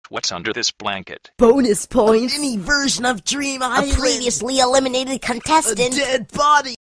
What's under this blanket? Bonus points. Any version of Dream A Island. previously eliminated A contestant. dead body.